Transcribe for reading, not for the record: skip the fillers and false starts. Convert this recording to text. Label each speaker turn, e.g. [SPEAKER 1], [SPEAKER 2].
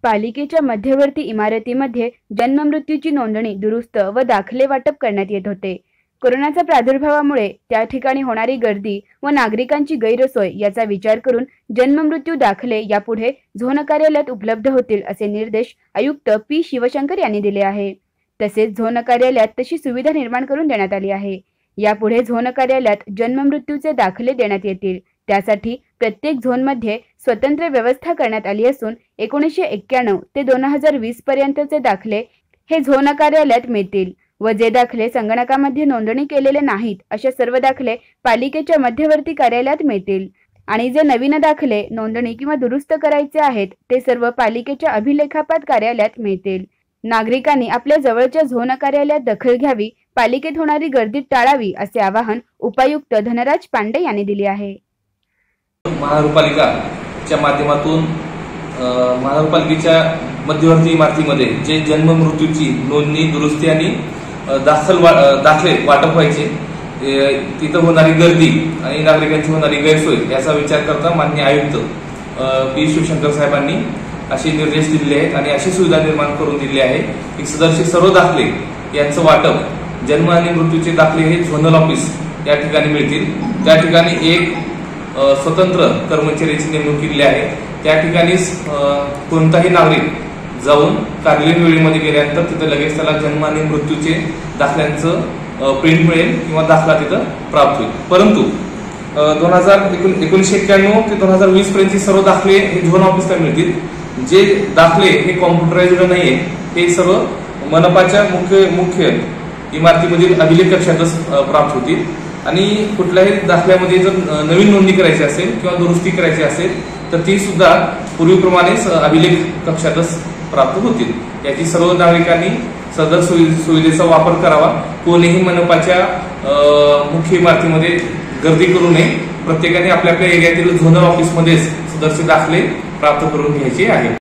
[SPEAKER 1] पालिकेच्या मध्यवर्ती इमारतीमध्ये जन्ममृत्यूची नोंदणी दुरुस्त व दाखले वाटप करण्यात येत होते। कोरोनाच्या प्रादुर्भावामुळे त्या ठिकाणी होणारी गर्दी व नागरिकांची गैरसोय याचा विचार करून जन्ममृत्यू दाखले यापुढे झोन कार्यालयात उपलब्ध होतील असे निर्देश आयुक्त पी शिवशंकर यांनी दिले आहे। तसेच झोन कार्यालयात तशी सुविधा निर्माण करून देण्यात आली आहे। यापुढे झोन कार्यालयात जन्ममृत्यूचे दाखले देण्यात येतील। त्यासाठी प्रत्येक झोनमध्ये स्वतंत्र व्यवस्था करण्यात आली असून 1991 ते 2020 पर्यंतचे दाखले हे झोन कार्यालयात मिळतील व जे दाखले संगणकामध्ये नोंदणी केलेले नाहीत अशा सर्व दाखले पालिकेच्या मध्यवर्ती कार्यालयात मिळतील आणि जे नवीन दाखले नोंदणी किंवा दुरुस्त करायचे आहेत ते सर्व पालिकेच्या अभिलेखापाल कार्यालयात मिळतील। नागरिकांनी आपल्या जवळच्या झोन कार्यालयात दखल घ्यावी, पालिकेत होणारी गर्दी टाळावी असे आवाहन उपायुक्त धनराज पांडे यांनी दिले आहे।
[SPEAKER 2] महानगरपालिकेच्या माध्यमातून महानगरपालिकेच्या मध्यवर्ती इमारतीमध्ये जे जन्म मृत्यूची नोंदणी दुरुस्ती आणि दाखले वाटप व्हायचे, तिथं होणारी गर्दी आणि नागरिकांची होणारी गैरसोय याचा विचार करता माननीय आयुक्त पी शिवशंकर साहेबांनी असे निर्देश दिले आहेत आणि अशी सुविधा निर्माण करून दिली आहे की सदरचे सर्व दाखले यांचं वाटप जन्म आणि मृत्यूचे दाखले हे झोनल ऑफिस या ठिकाणी मिळतील। त्या ठिकाणी एक स्वतंत्र कर्मचाऱ्याची नेमणूक केली आहे। त्या ठिकाणी कोणताही नागरिक जाऊन कार्यालयीन वेळेमध्ये गेल्यानंतर तिथे लगेच त्याला जन्म आणि मृत्यूचे दाखल्यांचं प्रिंट मिळेल किंवा दाखला तिथं प्राप्त होईल। परंतु 1991 ते 2020 पर्यंतचे सर्व दाखले हे झोन ऑफिसला मिळतील। जे दाखले हे कॉम्प्युटराइज्ड नाहीये हे सर्व मनपाच्या मुख्य इमारतीमधील अभिलेख कक्षातच प्राप्त होतील आणि कुठल्याही दाखल्यामध्ये जर नवीन नोंदणी करायची असेल किंवा दुरुस्ती करायची असेल तर ती सुद्धा पूर्वीप्रमाणेच अभिलेख कक्षातच प्राप्त होतील। याची सर्व नागरिकांनी सदर सुविधेचा वापर करावा। कोणीही मनपाच्या मुख्य इमारतीमध्ये गर्दी करू नये। प्रत्येकाने आपल्या आपल्या एरियातील झोनल ऑफिसमध्येच सदरचे दाखले प्राप्त करून घ्यायचे आहे।